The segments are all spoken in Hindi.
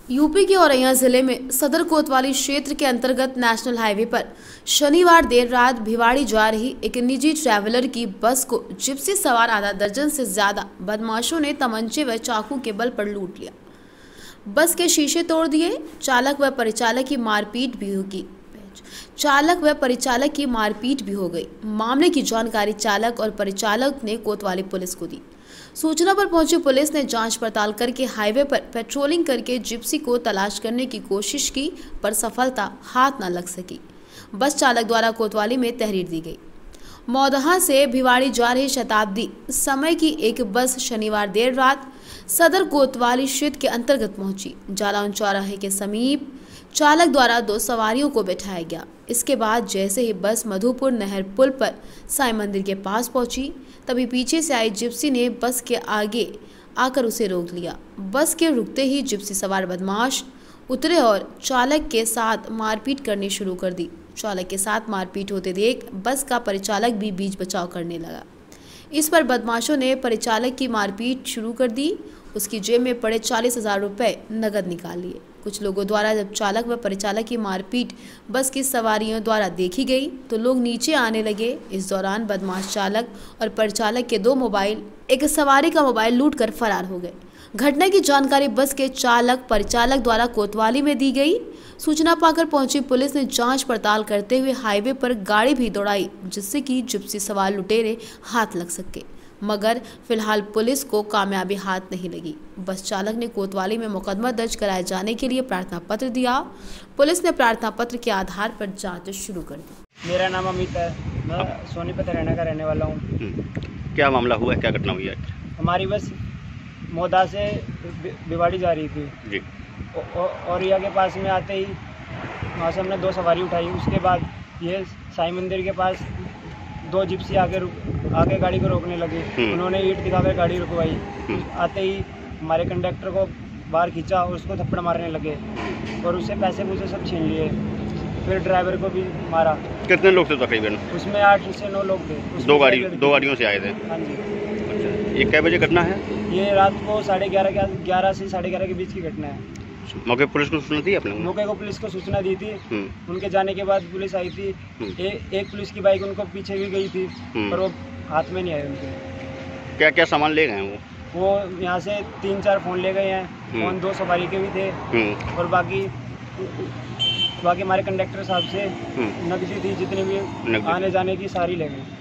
यूपी के औरैया जिले में सदर कोतवाली क्षेत्र के अंतर्गत नेशनल हाईवे पर शनिवार देर रात भिवाड़ी जा रही एक निजी ट्रैवलर की बस को जिप्सी सवार आधा दर्जन से ज्यादा बदमाशों ने तमंचे व चाकू के बल पर लूट लिया। बस के शीशे तोड़ दिए। चालक व परिचालक की मारपीट भी हो गई। मामले की जानकारी चालक और परिचालक ने कोतवाली पुलिस को दी। सूचना पर पहुंची पुलिस ने जांच पड़ताल करके हाईवे पर पेट्रोलिंग करके जिप्सी को तलाश करने की कोशिश की, पर सफलता हाथ न लग सकी। बस चालक द्वारा कोतवाली में तहरीर दी गई। मौदहा से भिवाड़ी जा रही शताब्दी समय की एक बस शनिवार देर रात सदर कोतवाली क्षेत्र के अंतर्गत पहुंची। जालौन चौराहे के समीप चालक द्वारा 2 सवारियों को बैठाया गया। इसके बाद जैसे ही बस मधुपुर नहर पुल पर साईं मंदिर के पास पहुंची, तभी पीछे से आई जिप्सी ने बस के आगे आकर उसे रोक लिया। बस के रुकते ही जिप्सी सवार बदमाश उतरे और चालक के साथ मारपीट करनी शुरू कर दी। चालक के साथ मारपीट होते देख बस का परिचालक भी बीच बचाव करने लगा। इस पर बदमाशों ने परिचालक की मारपीट शुरू कर दी। उसकी जेब में पड़े 40,000 रुपये नकद निकाल लिए। कुछ लोगों द्वारा जब चालक व परिचालक की मारपीट बस की सवारियों द्वारा देखी गई तो लोग नीचे आने लगे। इस दौरान बदमाश चालक और परिचालक के 2 मोबाइल, एक सवारी का मोबाइल लूटकर फरार हो गए। घटना की जानकारी बस के चालक परिचालक द्वारा कोतवाली में दी गई। सूचना पाकर पहुंची पुलिस ने जांच पड़ताल करते हुए हाईवे पर गाड़ी भी दौड़ाई, जिससे कि जिप्सी सवार लुटेरे हाथ लग सके, मगर फिलहाल पुलिस को कामयाबी हाथ नहीं लगी। बस चालक ने कोतवाली में मुकदमा दर्ज कराए जाने के लिए प्रार्थना पत्र दिया। पुलिस ने प्रार्थना पत्र के आधार पर जांच शुरू कर दी। मेरा नाम अमित है, मैं सोनीपत हरियाणा का रहने वाला हूँ। क्या मामला हुआ है, क्या घटना हुई है? हमारी बस मोदा से भिवाड़ी जा रही थी जी। और यहाँ के पास में आते ही वहाँ से हमने 2 सवारी उठाई। उसके बाद ये साईं मंदिर के पास 2 जिप्सी आगे गाड़ी को रोकने लगे। उन्होंने ईंट दिखाकर गाड़ी रुकवाई। आते ही हमारे कंडक्टर को बाहर खींचा और उसको थप्पड़ मारने लगे और उससे पैसे मुझे सब छीन लिए। फिर ड्राइवर को भी मारा। कितने लोग थे तकरीबन? उसमें 8 से 9 लोग थे। 2 गाड़ियों से आए थे? हाँ जी। अच्छा, ये कै बजे घटना है? ये रात को 11:30 से 11:30 के बीच की घटना है। मौके पुलिस को सूचना दी आपने? मौके को पुलिस को सूचना दी थी। उनके जाने के बाद पुलिस आई थी। एक पुलिस की बाइक उनको पीछे भी गई थी, पर वो हाथ में नहीं आए उनके। क्या क्या सामान ले गए हैं वो यहाँ से 3-4 फ़ोन ले गए हैं। फ़ोन 2 सवारी के भी थे और बाकी हमारे कंडक्टर साहब से नकदी थी, जितनी भी आने जाने की सारी ले गए।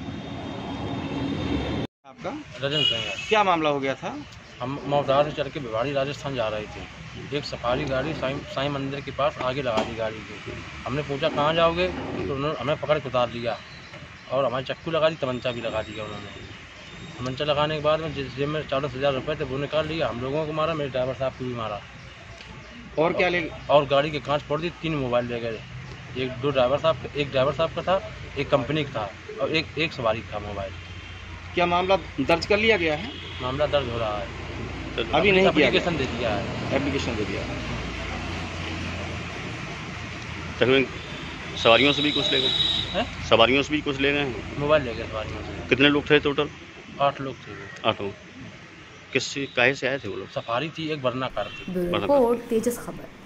आपका रजन सिंह। क्या मामला हो गया था? हम मौदा से चल के भिवाड़ी राजस्थान जा रहे थे। एक सफारी गाड़ी साईं मंदिर के पास आगे लगा दी गाड़ी को। हमने पूछा कहाँ जाओगे, तो उन्होंने हमें पकड़ के उतार लिया और हमारी चक्कू लगा दी, तमंचा भी लगा दिया उन्होंने। तमंचा लगाने के बाद में जिस जेब में 40,000 रुपये थे वो निकाल लिया। हम लोगों को मारा, मेरे ड्राइवर साहब को भी मारा। और क्या ले? और गाड़ी के कांच फोड़ दी। 3 मोबाइल ले गए। एक ड्राइवर साहब का था, एक कंपनी का था और एक सवारी का मोबाइल। क्या मामला दर्ज कर लिया गया है? मामला दर्ज हो रहा है। अभी नहीं किया? एप्लीकेशन दे दिया है। एप्लीकेशन दे दिया है। तकरीबन सवारियों से भी कुछ ले गए? सवारियों से भी कुछ ले गए हैं? मोबाइल ले गए सवारियों से। कितने लोग थे टोटल? 8 लोग थे वो। 8 लोग। किस काहे से आए थे वो लोग? सफारी थी, एक वरना कार थी। रिपोर्ट तेजस खबर।